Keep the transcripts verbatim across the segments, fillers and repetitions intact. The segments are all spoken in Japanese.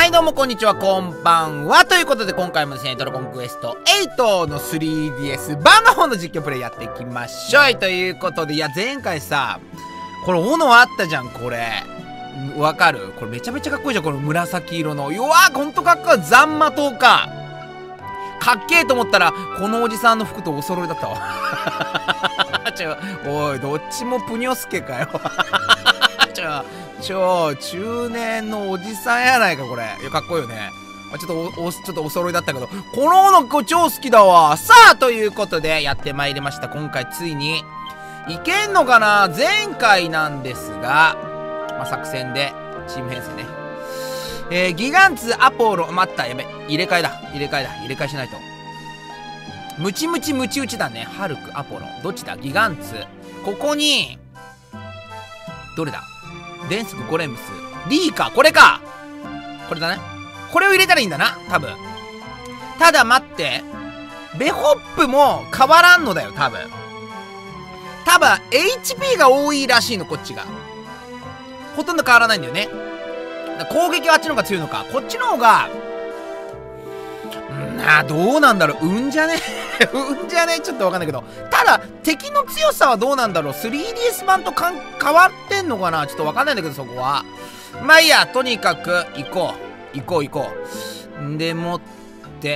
はいどうもこんにちは、こんばんは。ということで今回もですね、ドラゴンクエストエイトの スリーディーエス 版の方の実況プレイやっていきましょう。ということで、いや前回さ、これ斧あったじゃん、これ。わかる？これめちゃめちゃかっこいいじゃん、この紫色の。うわー、ほんとかっこいい。ザンマ刀か。かっけーと思ったら、このおじさんの服とお揃いだったわ。ちょ、おい、どっちもプニョスケかよ。ちょ、ちょ、中年のおじさんやないか、これ。いや、かっこいいよね。ちょっとお、お、ちょっとお揃いだったけど、この斧超好きだわ。さあ、ということで、やってまいりました。今回、ついに、いけんのかな？前回なんですが、まあ、作戦で、チーム編成ね。えー、ギガンツ、アポロ、待った、やべ、入れ替えだ。入れ替えだ。入れ替えしないと。ムチムチムチ打ちだね。ハルク、アポロ。どっちだ？ギガンツ。ここに、どれだ？デンスク、ゴレムス。リーか。これか。これだね。これを入れたらいいんだな。多分。ただ待って。ベホップも変わらんのだよ、多分。多分、エイチピー が多いらしいの、こっちが。ほとんど変わらないんだよね。攻撃はあっちの方が強いのか。こっちの方が、んー、どうなんだろう。うんじゃねうんじゃねちょっとわかんないけど。ただ、敵の強さはどうなんだろう。スリーディーエス 版とかん変わってんのかな。ちょっとわかんないんだけど、そこは。まあいいや、とにかく、行こう。行こう行こう。んでもって、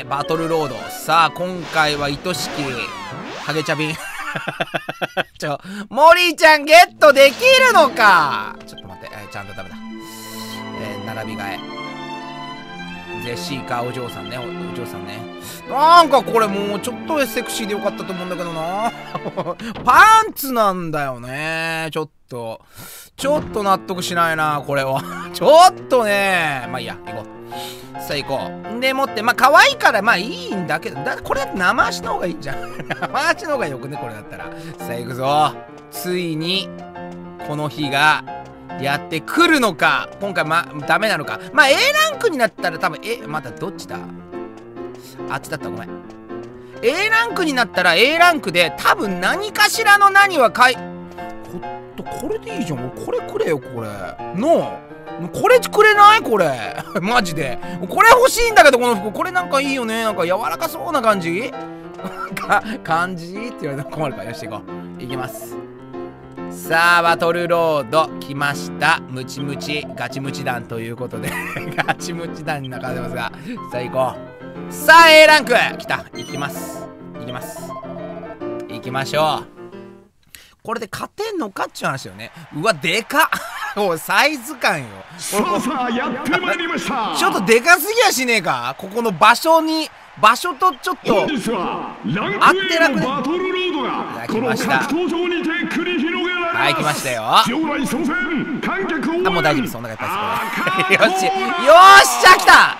バトルロード。さあ、今回は愛しき、ハゲチャビン。ちょ、モリーちゃんゲットできるのか。ちょっと待って、えー、ちゃんとダメだ。えー、並び替え。ゼシーか、お嬢さんね、お、お嬢さんね。なんかこれもうちょっとセクシーでよかったと思うんだけどな。パンツなんだよね。ちょっと。ちょっと納得しないな、これは。ちょっとね。まあいいや、行こう。さあ行こう。でもって、まあ可愛いからまあいいんだけど、だこれだって生足の方がいいじゃん。生足の方がよくね、これだったら。さあ行くぞ。ついに、この日が、やってくるのか。今回ま、ダメなのか。まあ A ランクになったら多分、え、またどっちだ？あっちだった、ごめん。A ランクになったら A ランクで多分何かしらの何はかい、こ、これでいいじゃん。これくれよ、これ。のこれくれないこれ。マジで。これ欲しいんだけど、この服。これなんかいいよね。なんか柔らかそうな感じか、感じって言われたら困るから。よし、行こう。行きます。さあ、バトルロード来ました。ムチムチ、ガチムチ団ということで。ガチムチ団に中でますが。さあ、行こう。さあ、A ランク来た。行きます。行きます。行きましょう。これで勝てんのかっちゅう話よね。うわ、でかっ。おい、サイズ感よ。 さあさあ、やってまいりました。 ちょっとでかすぎやしねえか。ここの場所に、場所とちょっと本日はランク A のバトルロードがこの格闘場にて繰り広げられます。 はい、来ましたよ。 場内総選観客応援。 あ、もう大丈夫です。そんな感じです。よし、よっしゃ、来た。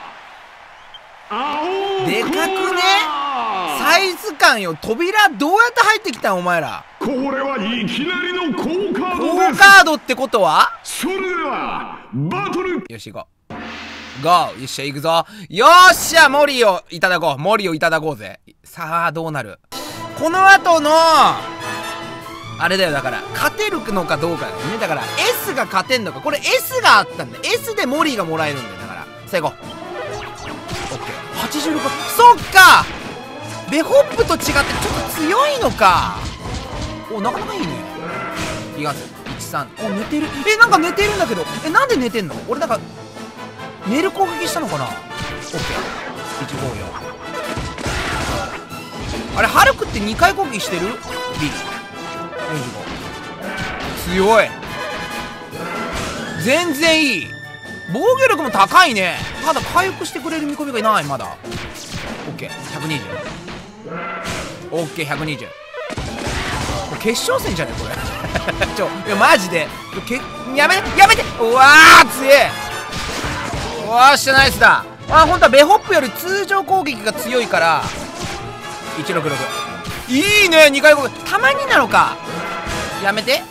でかくね。サイズ感よ。扉どうやって入ってきたんお前ら。 これはいきなりの高カード高です。 カードってことは、 それではバトル。 よし、行こう。ゴー。よっしゃ、行くぞ。よっしゃ、モリをいただこう。モリをいただこうぜ。さあ、どうなる。この後の、あれだよ、だから、勝てるのかどうかだよね。だから、S が勝てんのか。これ S があったんだ。S でモリがもらえるんだよ。だから、さあ行こう。オッケー。はちじゅうろく。そっかベホップと違ってちょっと強いのか。お、なかなかいいね。ギガンツ。いちさん。お、寝てる。え、なんか寝てるんだけど。え、なんで寝てんの？俺なんか、寝る攻撃したのかな。オッケー。いちごよん。あれ、ハルクってにかい攻撃してる？ B。よんじゅうご。強い。全然いい。防御力も高いね。ただ回復してくれる見込みがいない、まだ。オッケー。ひゃくにじゅう。オッケー、ひゃくにじゅう。決勝戦じゃねこれ。ちょ、いや、マジで。け、やめて、やめて。うわー、強え。おーしゃ、ナイスだ。あ、ほんとはベホップより通常攻撃が強いから。いちろくろく。いいね、にかい攻撃。たまになのか。やめて。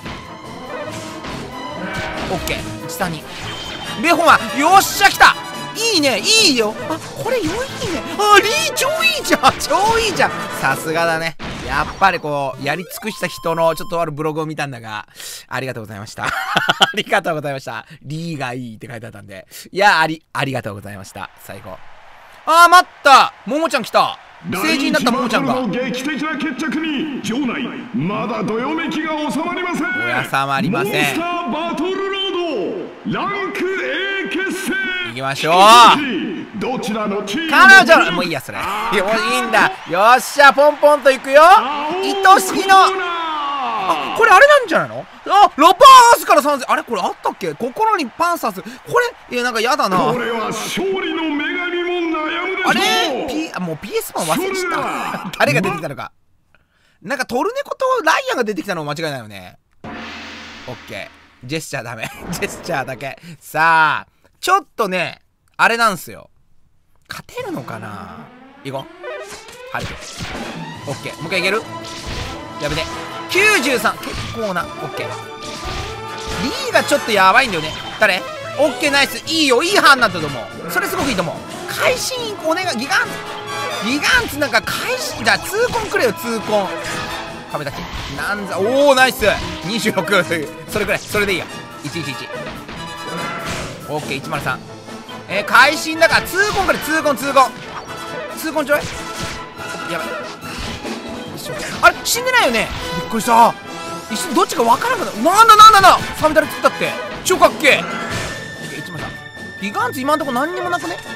オッケー。いちさんに。ベホは、よっしゃ、来た。いいね、いいよ。あ、これ良いね。あ、リー超いいじゃん。超いいじゃん。さすがだね。 やっぱりこうやり尽くした人のちょっとあるブログを見たんだが、ありがとうございましたありがとうございました。リーがいいって書いてあったんで、いやありありがとうございました。最後、あー待った、ももちゃん来た。成人になったももちゃんが。 劇的な決着に場内まだどよめきが収まりません。 収まりません。モンスターバトルロードランク エー 決戦行きましょう。 どちらのチーム彼女もういいやそれ。いいんだ。よっしゃポンポンといくよ。愛しきのあ、これあれなんじゃないの。あ、ロパースから参戦。あれこれあったっけ。心にパンサース。これいやなんかやだな。 これは勝利の女神も悩むでしょう。 あれ、P、あもう ピーエス も忘れちゃった誰が出てきたのか。なんかトルネコとライアンが出てきたのも間違いないよね。オッケー、ジェスチャーダメジェスチャーだけ。さあちょっとねあれなんすよ。勝てるのかな。行こう。はるくオッケー、もう一回いける。やめて。きゅうじゅうさん、結構な。オッケー。リーがちょっとやばいんだよね。誰。オッケーナイス。いいよ、いい班なんだと思う。それすごくいいと思う。会心お願い。ギガンギガンツなんか会心じゃあ痛恨くれよ。痛恨壁立ちなんざ。おおナイス。にじゅうろくそれくらい。それでいいや。いちいちいちオッケー。いちまるさんえー、会心だから痛恨くれ。痛恨痛恨痛恨ちょい。やばい。あれ死んでないよね。びっくりした。一瞬どっちか分からなかった。なんだなんだなんだサメダル作ったって超かっけえ。いちまるさんギガンツ今んとこ何にもなくね。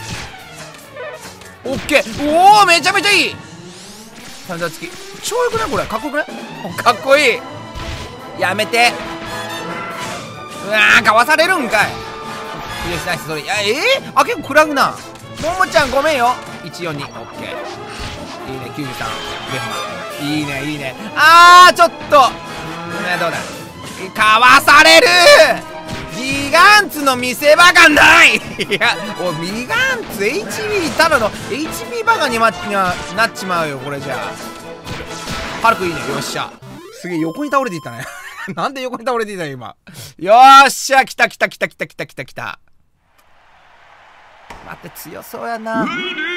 オッケー。おおめちゃめちゃいい。サメダル付き超よくないこれ。かっこよくないかっこいい。やめて。うわーかわされるんかい。いいですナイス。それいやえー、あ結構食らうな。ももちゃんごめんよ。いちよんにオッケー。いいね。きゅうじゅうさんベフマいいねいいね。あーちょっとうんどうだ。かわされる。ギガンツの見せ場がないいやおいギガンツ エイチピー ただの エイチピー バカになっちまうよこれじゃあ。はるくいいね。よっしゃすげえ横に倒れていったねなんで横に倒れていったの今。よっしゃ来た来た来た来た来た来た来た。待って強そうやな。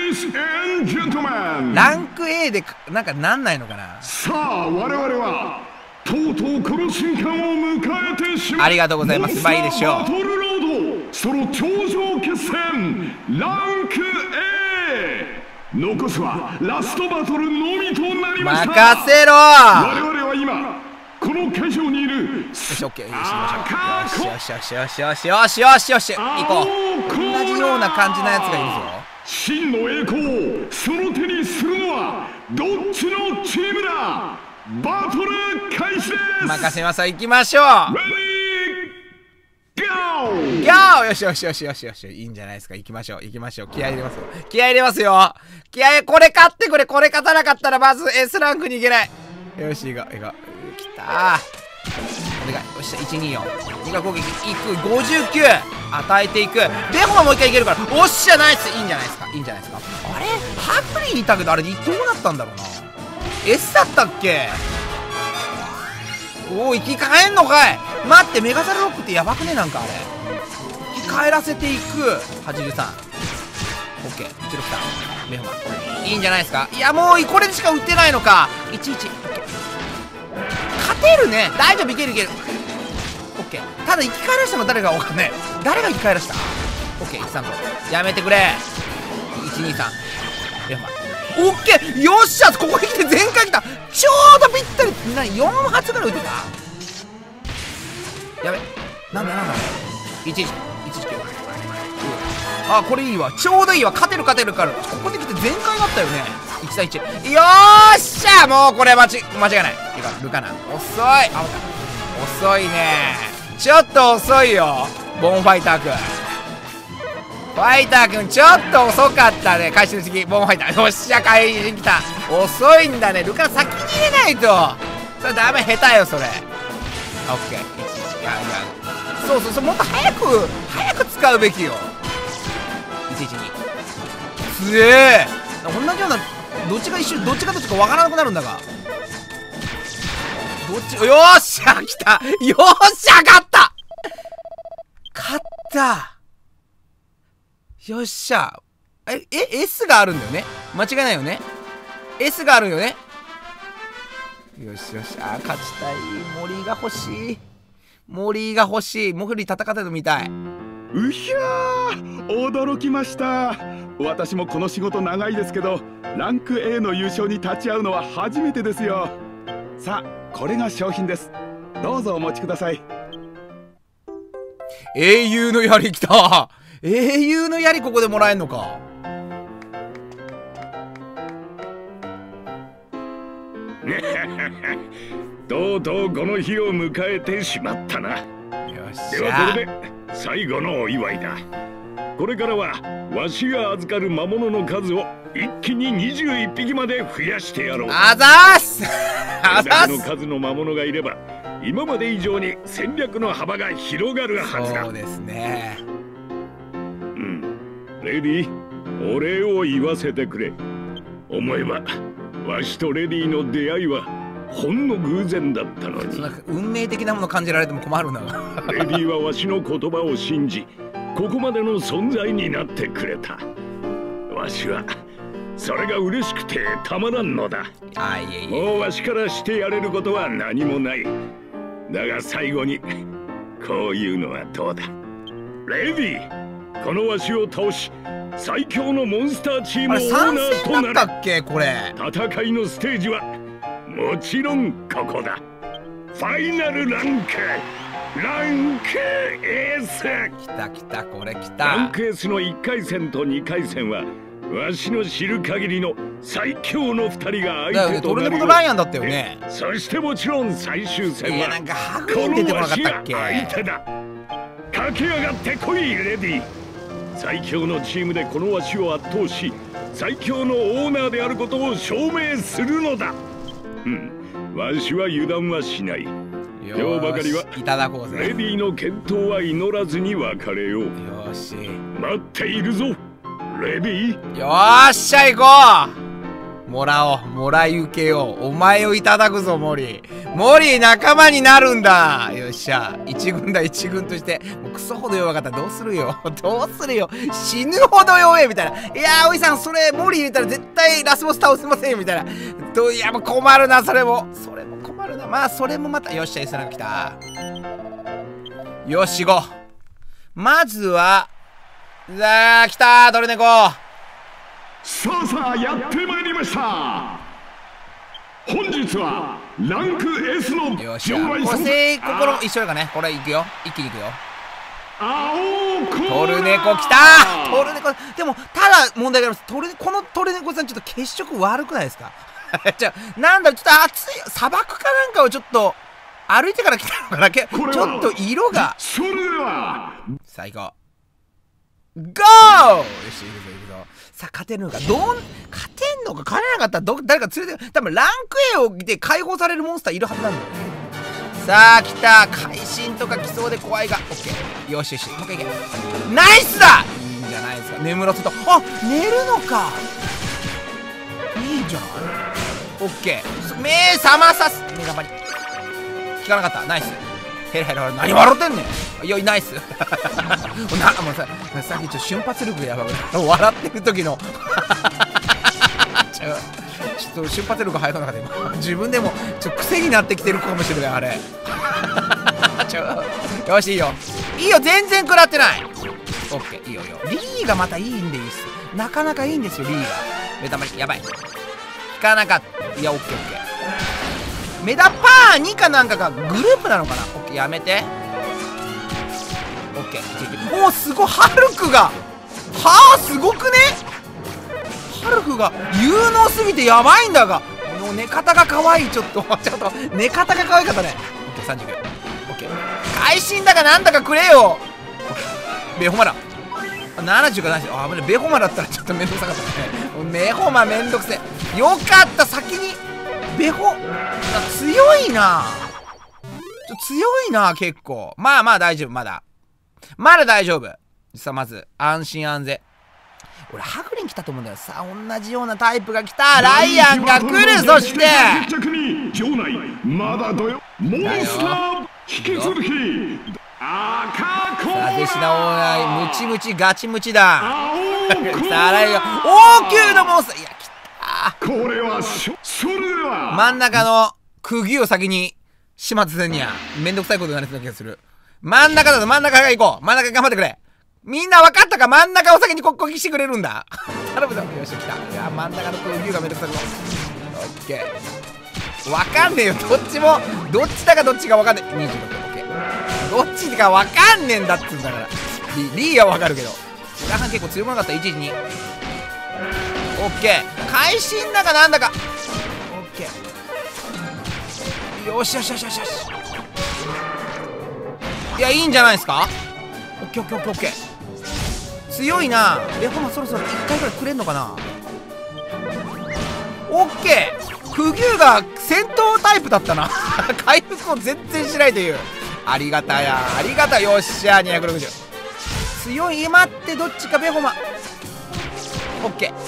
ランク エー でなんかなんないのかな。 さあ我々はとうとうこの瞬間を迎えてしまう。 ありがとうございます。まあいいでしょう。 バトルロードその頂上決戦ランク エー 残すはラストバトルのみとなりました。 任せろ。 我々は今この会場にいる。 よしオッケー。よしよしよしよしよしよしよしよし行こう。同じような感じのやつがいるぞ。 真の栄光をその手にするのはどっちのチームだ。バトル開始です。 任せます。行きましょう。 レディーゴー。 ゴー。よしよしよしよしよしいいんじゃないですか。行きましょう行きましょう。気合い入れますよ。気合い入れますよ。気合いこれ勝ってくれ。これ勝たなかったらまず S ランクに行けない。よし行こう行こう。きたーお願い。よっしゃいちによんにが攻撃いく。ごじゅうきゅう与えていく。レホがもう一回いけるから。おっしゃナイス。いいんじゃないですかいいんじゃないですか。あれハクリンいたけどあれどうなったんだろうな。 S だったっけ。おお生き返んのかい。待ってメガザルロックってやばくね。なんかあれ生き返らせていく。はちじゅうさん オッケー。じゅうろくさんレホマいいんじゃないですか。いやもうこれでしか打ってないのか。いちいちオッケー勝てるね。大丈夫いけるいける。オッケー。ただ生き返らしたの誰か分かんない。誰が生き返らした。オッケー。いちさんごやめてくれ。いちにさんレホマオッケー。よっしゃここに来て全開きた。ちょうどぴったり。何よん発ぐらい打てた。やべなんだなんだいちいちいちいちきゅうあこれいいわ。ちょうどいいわ。勝てる勝てるからここで来て全開だったよね。いちたいいちよーっしゃもうこれ間違間違いない。いかルカナ遅い。あ遅いね。ちょっと遅いよボンファイターくん。ファイターくんちょっと遅かったね。回収の時期ボンファイターよっしゃ回収来た。遅いんだね。ルカナ先に入れないとそれダメ。下手よそれ。オッケーいちいちいやいやそうそうそうもっと早く早く使うべきよ。いちいちにつえー同じようなどっちが一緒どっちがどっちかわからなくなるんだがどっち。よっしゃ来た。よっしゃ勝った勝ったよっしゃ。ええ S があるんだよね。間違いないよね。 S があるよね。 よしよし、あー勝ちたい。森が欲しい。森が欲しい。モフリ戦ってるの見たい。 うひゃー、驚きました。私もこの仕事長いですけど、ランク エー の優勝に立ち会うのは初めてですよ。さあ、これが商品です。どうぞお持ちください。 英雄の槍来た。英雄の槍ここでもらえんのか。 とうとうこの日を迎えてしまったな。 よっしゃ。 ではこれで最後のお祝いだ。これからはわしが預かる魔物の数を一気ににじゅういっぴきまで増やしてやろう。 あざーす。あざーす。 の数の魔物がいれば今まで以上に戦略の幅が広がるはずだ。 そうですね。 うん。レディー、お礼を言わせてくれ。思えばわしとレディーの出会いはほんの偶然だったのに。 なんか運命的なもの感じられても困るな。 レディーはわしの言葉を信じ、ここまでの存在になってくれた。わしはそれが嬉しくてたまらんのだ。 あ、いえいえ。 もうわしからしてやれることは何もない。だが最後にこういうのはどうだ。レディー、このわしを倒し最強のモンスターチームオーナーとなる。 参戦だったっけこれ。 戦いのステージはもちろんここだ。ファイナルランクランクエース。 来た来た、これ来た。 ランクエースのいっかい戦とにかい戦はわしの知る限りの最強のふたりが相手となる。だよね、 トルネコとライアンだったよね。 そしてもちろん最終戦はいや、なんかハグリン出てこなかったっけ。 相手だ。駆け上がってこいレディー。最強のチームでこのわしを圧倒し、最強のオーナーであることを証明するのだ。うん、わしは油断はしない。今日ばかりはいただこうぜ。 レディーの健闘は祈らずに別れよう。 よし、 待っているぞレディー。 よーっしゃ行こう。もらおう、もらい受けよう。お前をいただくぞモリ。モリ仲間になるんだ。よっしゃ、一軍だ一軍として。もうクソほど弱かったらどうするよ。どうするよ。死ぬほど弱えみたいな。いやーおじさん、それモリ入れたら絶対ラスボス倒せませんよみたいな。と、いやもう困るな、それもそれも困るな。まあそれもまた。よっしゃ、 S ランク来た。よし行こう。まずはさあ来た、トルネコ。 さあさあやってまいりました。本日はランク エス のよっしゃ、これ正心一緒やかね。これいくよ、一気にいくよ。トルネコ来た。トルネコ、でもただ問題があります。トルこのトルネコさんちょっと血色悪くないですか。じゃあなんだろう、ちょっと暑い砂漠かなんかをちょっと歩いてから来たのかな。ちょっと色が。 それではさあ行こう。ゴー。よし行くぞ行くぞ。さあ勝てるのか、どん勝てんのか。勝てなかったらど誰か連れて、多分ランク エー をで解放されるモンスターいるはずなんだよね。さあ来た。会心とか来そうで怖いが。オッケー。よしよし、もう一回いけ。ナイスだ。いいんじゃないですか。眠らせた。あ、寝るのか。いいじゃん。オッケー。目覚まさす。目がばり効かなかった。ナイス。ヘラヘラヘラ、何笑ってんねん。よい、ナイス。な、もうさ、さっきちょっと瞬発力がやばい。笑ってる時のちょちょっと瞬発力が速くなかった今。自分でもちょっと癖になってきてるかもしれない、あれ。ちょよし、いいよいいよ、全然食らってない。オッケー、いいよいいよ。リーがまたいいんでいいっす。なかなかいいんですよリーが。目玉やばい、引かなかった。いや、オッケーオッケー。メダパーにかなんかがグループなのかな。オッケー、やめて。オッケー。おお、すごい。ハルクが、はあ、すごくね。ハルクが有能すぎてやばいんだが、もう寝方が可愛い。ちょっとちょっと寝方が可愛かったね。オッケー、さんじゅうきゅう。オッケー、会心だかなんだかくれよ。ベホマだ。ななじゅうかななじゅう。あ、危ない。ベホマだったらちょっとめんどくさかったね。ベホマめんどくせえ。よかった、先にベホ。強いな。ちょ強いな結構。まあまあ大丈夫。まだまだ大丈夫。さあまず安心安全。俺ハグリン来たと思うんだよ。さあ同じようなタイプが来た。ライアンが来る。そしてまだどよモンスター引き続き赤コーラ。 さあ弟子のオーナームチムチガチムチだ。さあライアン王宮のモンスター。いや来た。 これはそれでは真ん中の釘を先に始末せんにはめんどくさいことになりそうな気がする。真ん中だぞ、真ん中から行こう。真ん中頑張ってくれ。みんな分かったか？真ん中を先にここしてくれるんだ。頼むぞ。よし、来た。いや、真ん中の釘がめんどくさいぞ。オッケー。分かんねえよ。どっちも、どっちだかどっちか分かんねえ。にじゅうろく、オッケー。どっちか分かんねえんだっつうんだから。リ, リーは分かるけど。白羽結構強くなかった。いちいちに。オッケー。会心だかなんだか。オッケー。よしよしよしよしよし。いや、いいんじゃないですか。オッケーオッケーオッケーオッケー。強いな。レホマそろそろいっかいぐらいくれんのかな。オッケー。クギュウが戦闘タイプだったな。回復を全然しないという。ありがたや、ありがた。よっしゃ、にひゃくろくじゅう。強い。待って、どっちかベホマ。オッケー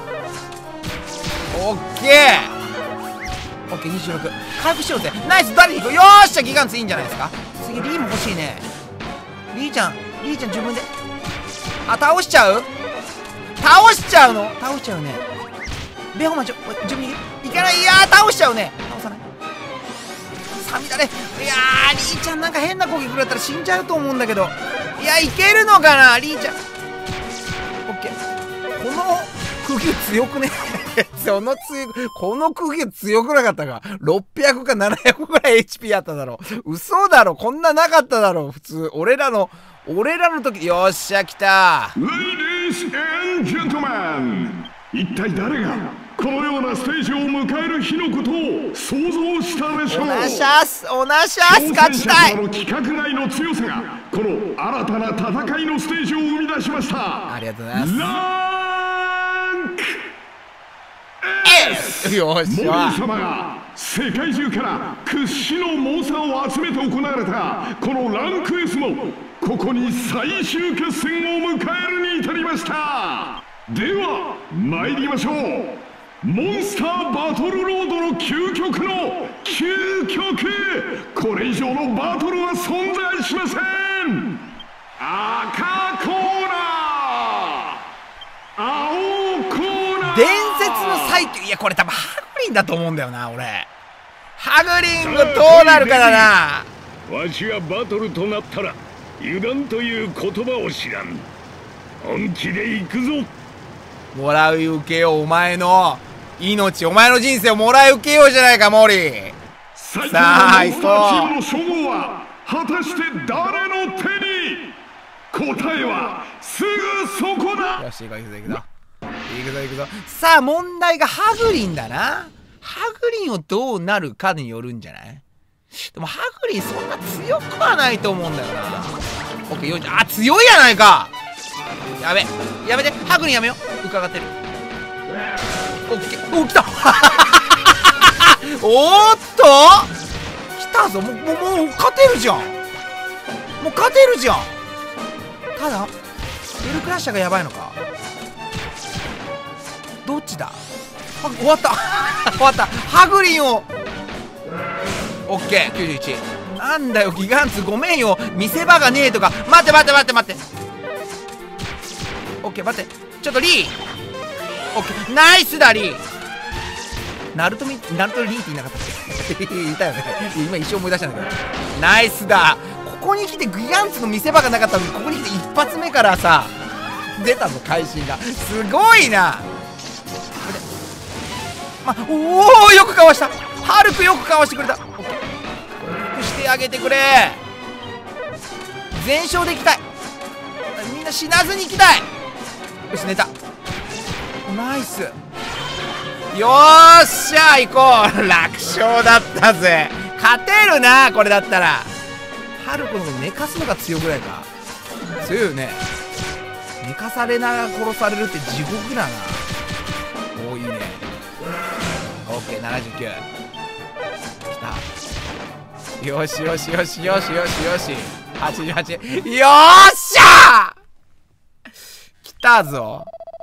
オッケーオッケー。にじゅうろく。回復しようぜ。ナイス。誰に行く。よーっしゃ、ギガンツいいんじゃないですか。次リーも欲しいね。リーちゃん、リーちゃん自分で。あ、倒しちゃう。倒しちゃうの。倒しちゃうね。ベホマンちょ自分にいかない。いやー、倒しちゃうね。倒さない。サミだね。いやー、リーちゃんなんか変な攻撃食らったら死んじゃうと思うんだけど。いや、いけるのかな、リーちゃん。オッケー。この釘強くね。その強く、この釘強くなかったか。ろっぴゃくかななひゃくぐらい エイチピー あっただろう。嘘だろ。こんななかっただろう。普通。俺らの、俺らの時。よっしゃ、来た。 Ladies and gentlemen、 一体誰がこのようなステージを迎える日のことを想像したでしょう。 おなしゃす、おなしゃす、勝ちたい。 挑戦者の規格外の強さがこの新たな戦いのステージを生み出しました。 ありがとうございます。 ランク S。 よっしゃ。 モリ様が世界中から屈指の猛者を集めて行われたこのランク S もここに最終決戦を迎えるに至りました。では参りましょう。モンスターバトルロードの究極の究極。これ以上のバトルは存在しません。赤コーナー、青コーナー。 伝説の最強。いや、これ多分ハグリンだと思うんだよな、俺。ハグリングどうなるかだな。 わしがバトルとなったら油断という言葉を知らん。本気で行くぞ。 もらい受けよう。お前の命、お前の人生をもらい受けようじゃないか、モリ。さあ行こう。 チームの称号は果たして誰の手に。答えはすぐそこだ。 よし、行くぞ行くぞ行くぞ行くぞ行くぞ。さあ問題がハグリンだな。ハグリンをどうなるかによるんじゃない。でもハグリンそんな強くはないと思うんだよな。オッケー、よんじゅう。あ、強いやないか。やべやめて、ハグリンやめよう。伺ってる。オッケー。お、来た。おーっと来たぞ。もうもうもう勝てるじゃん。もう勝てるじゃん。ただベルクラッシャーがやばいのか。どっちだ。あ、終わった。終わった。ハグリンをオッケー。きゅうじゅういち。なんだよギガンツ、ごめんよ。見せ場がねえとか。待って待って待って待って。オッケー、待って。ちょっとリー。オッケー、ナイスだリー。ナルトみ、ナルトリーって言いなかったっけ。言ったよね。今一生思い出したんだけど。ナイスだ。ここに来てギガンツの見せ場がなかったのに、ここに来て一発目からさ出たぞ、会心が。すごいな。ま、おお、よくかわした。ハルクよくかわしてくれた。オッケー、よくしてあげてくれ。全勝でいきたい。みんな死なずにいきたい。よし、寝た。ナイス。よーっしゃ、行こう。楽勝だったぜ。勝てるな、これだったら。ハルコのこと寝かすのが強くらいか。強いよね。寝かされながら殺されるって地獄だな。おお、いいね。オッケー、ななじゅうきゅう。きた。よしよしよしよしよしよし。はちじゅうはち。よーっしゃー、来たぞ。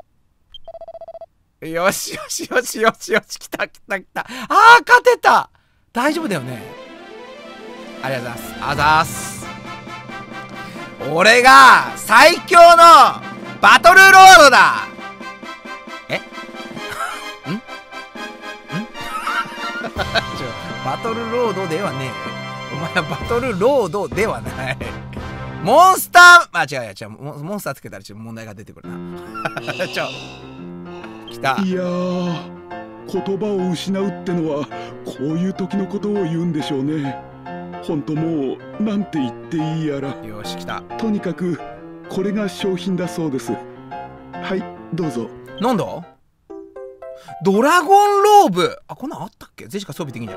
よしよしよしよしよし、来た来た来た。あー、勝てた。大丈夫だよね。ありがとうございます。ありがとうございます。俺が最強のバトルロードだ。えんんちょババトルロードではねえ。お前はバトルロードではない。モンスター、あ、違う違う違う、モンスターつけたらちょっと問題が出てくるな。ちょ、来た。 いやー、言葉を失うってのはこういう時のことを言うんでしょうね。ほんともうなんて言っていいやら。 よし、来た。 とにかくこれが商品だそうです。はい、どうぞ。 なんだ？ドラゴンローブ。あ、こんなんあったっけ？ゼシカ装備できんじゃない？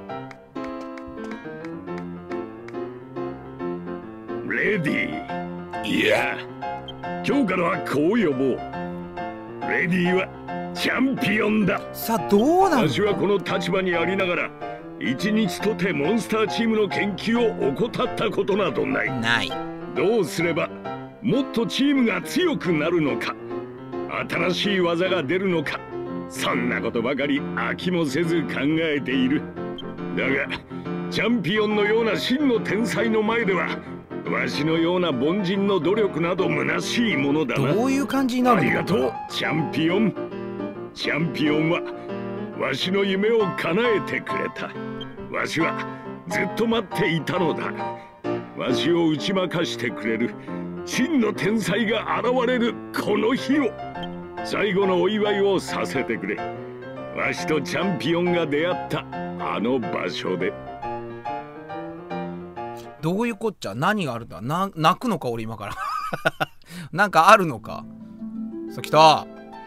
レディー。いや、今日からはこう呼ぼう。レディーはチャンピオンだ。 さあ、どうなの？ 私はこの立場にありながら一日とてモンスターチームの研究を怠ったことなどない。 ない。 どうすればもっとチームが強くなるのか、新しい技が出るのか、そんなことばかり飽きもせず考えている。だがチャンピオンのような真の天才の前ではわしのような凡人の努力など虚しいものだな。 どういう感じになるの？ ありがとうチャンピオン。チャンピオンはわしの夢を叶えてくれた。わしはずっと待っていたのだ。わしを打ち負かしてくれる真の天才が現れるこの日を、最後のお祝いをさせてくれ。わしとチャンピオンが出会ったあの場所で。 どういうこっちゃ？何があるんだ？な、泣くのか俺今から。なんかあるのか？さあ、来た。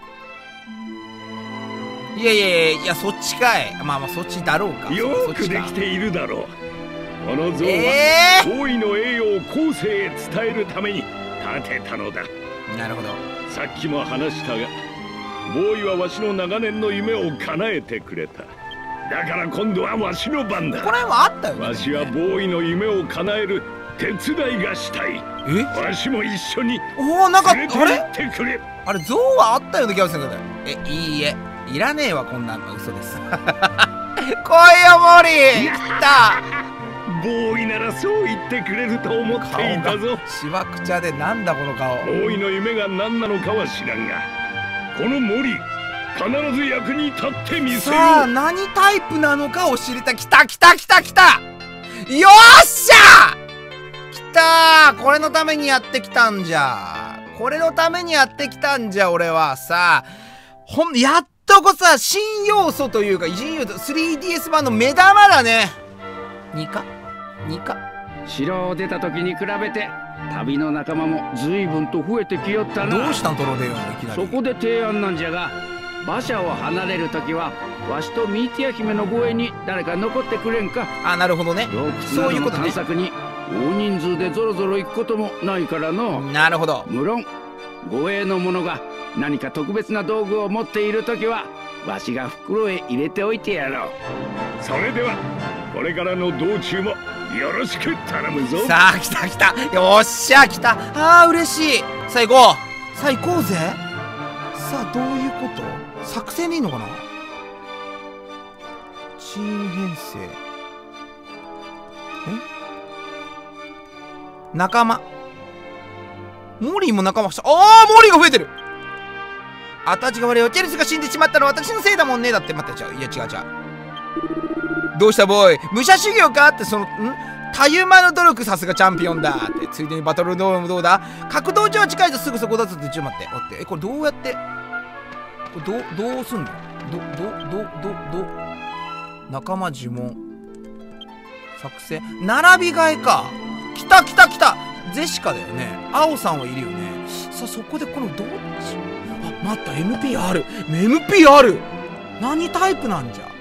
いやいやいやいや、そっちかい。まあまあそっちだろうか。 よくできているだろう。この像えは王位の栄誉を後世へ伝えるために建てたのだ。 なるほど。 さっきも話したが、ボーイはわしの長年の夢を叶えてくれた。だから今度はわしの番だ。 これもあったよね。 わしはボーイの夢を叶える手伝いがしたい。 え？ わしも一緒におお、なんかあ連れれて行ってくれ。 あれ像はあったような気がするんだよ。え、いいえ、いらねえわこんなの。嘘です。来いよモリー。来た。 ボーイならそう言ってくれると思っていたぞ。 しわくちゃで、なんだこの顔。 ボーイの夢が何なのかは知らんが、この森必ず役に立ってみせよう。 さあ、何タイプなのかを知りたい。来た来た来た来た。よっしゃ来たー。これのためにやってきたんじゃ。これのためにやってきたんじゃ俺は。さあ、ほんやっとこさ、新要素というか新要素 スリーディーエス 版の目玉だね。にかにか城を出た時に比べて旅の仲間も随分と増えてきよったな。 どうしたんトロデオンいきなり。 そこで提案なんじゃが、馬車を離れる時はわしとミーティア姫の護衛に誰か残ってくれんか。 あ、なるほどね。 洞そういうことね。 窟などの探索に大人数でぞろぞろ行くこともないからの。 なるほど。 無論護衛の者が何か特別な道具を持っている時はわしが袋へ入れておいてやろう。 それではこれからの道中もよろしく頼むぞ。 さあ来た来た。よっしゃ来た。あー嬉しい。さあ行こう。さあ行こうぜ。さあどういうこと？作戦でいいのかな？チーム編成。え？仲間。モリーも仲間した。あーモリーが増えてる。あたちが悪いよ。チェルスが死んでしまったのは私のせいだもんね。だって待ってちゃう。いや違う違う。どうしたボーイ、武者修行かって。そのんたゆまぬ努力、さすがチャンピオンだって。ついでにバトルドームどうだ？格闘場は近いとすぐそこだぞって。ちょっと待って待って。えこれどうやってこれどうどうすんの？どどどどど仲間呪文作戦並び替えか。来た来た来た。ゼシカだよね。青さんはいるよね。さあそこでこのどっち。あ待った エムピー ある エムピー ある。何タイプなんじゃ。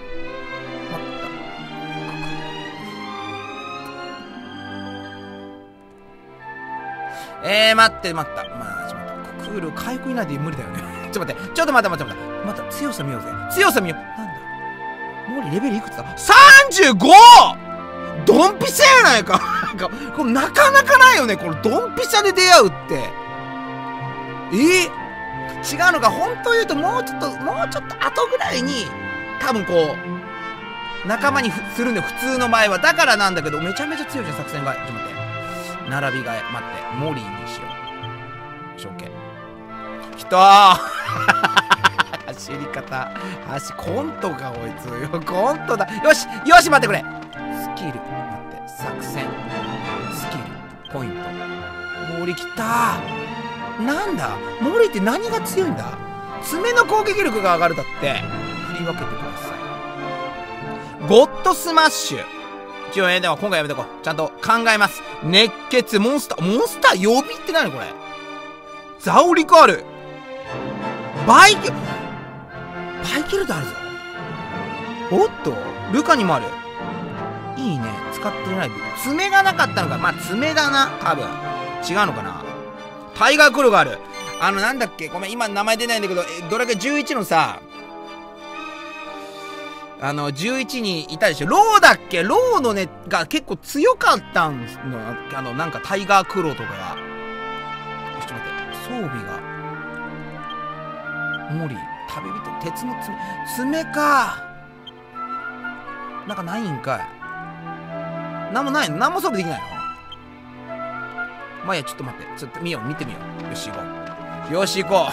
えー、待って待った。まあ、ちょっと待って。クール回復いないで無理だよね。ちょっと待って。ちょっと待って待って待って。待った。強さ見ようぜ。強さ見よう。なんだモーリーレベルいくつだ ?さんじゅうご! ドンピシャやないか。これなかなかないよね。このドンピシャで出会うって。えー、違うのか。本当言うともうちょっと、もうちょっと後ぐらいに、多分こう、仲間にするんだよ。普通の場合は。だからなんだけど、めちゃめちゃ強いじゃん、作戦が。ちょっと待って。並び替え、待って、モリーにしよう。ショーケー。きたー走り方走コントかこいつよコントだよしよし待ってくれスキル待って作戦スキルポイント森きたなんだ森って何が強いんだ爪の攻撃力が上がるだって振り分けてくださいゴッドスマッシュ一応ねでも今回やめとこうちゃんと考えます熱血モンスターモンスター予備って何これザオリクあるバイキバイキルドあるぞおっとルカにもあるいいね使ってない爪がなかったのかまあ爪だな多分違うのかなタイガークローがあるあのなんだっけごめん今名前出ないんだけどえどれかじゅういちのさあのじゅういちにいたでしょローだっけローのねが結構強かったんのあのなんかタイガークローとかがちょっと待って装備が森旅人鉄の爪爪かなんかないんかいなんもないのなんも装備できないのまあいいやちょっと待ってちょっと見よう見てみようよし行こうよし行こ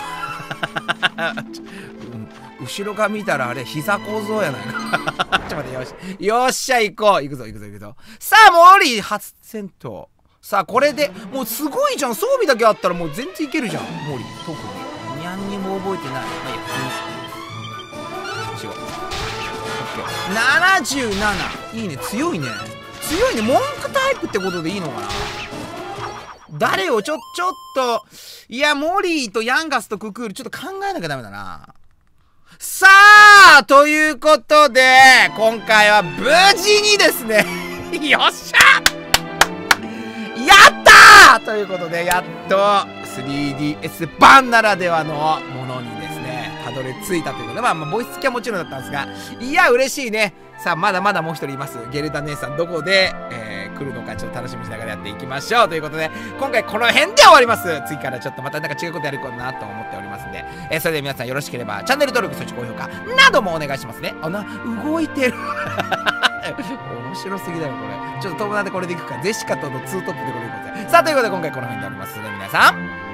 う後ろから見たらあれ膝構造やないかちょっと待ってよしよっしゃ行こう行くぞ行くぞ行くぞさあモリ初戦闘さあこれでもうすごいじゃん装備だけあったらもう全然いけるじゃんモリ特にニャンにも覚えてないまあいいや普通にななじゅうなないいね強いね強いね文句タイプってことでいいのかな誰をちょちょっといやモリーとヤンガスとククールちょっと考えなきゃダメだなさあということで今回は無事にですねよっしゃやったーということでやっと スリーディーエス 版ならではのものにですねたどり着いたということでまあまあボイス付きはもちろんだったんですがいや嬉しいねさあまだまだもう一人いますゲルタ姉さんどこで、えー、来るのかちょっと楽しみにしながらやっていきましょうということで今回この辺で終わります次からちょっとまたなんか違うことやるかなと思っておりますんで、えー、それでは皆さんよろしければチャンネル登録そして高評価などもお願いしますねあな動いてる面白すぎだよこれちょっと友達でこれでいくかゼシカとのツートップでこれいこうぜさあということで今回この辺で終わりますそれでは皆さん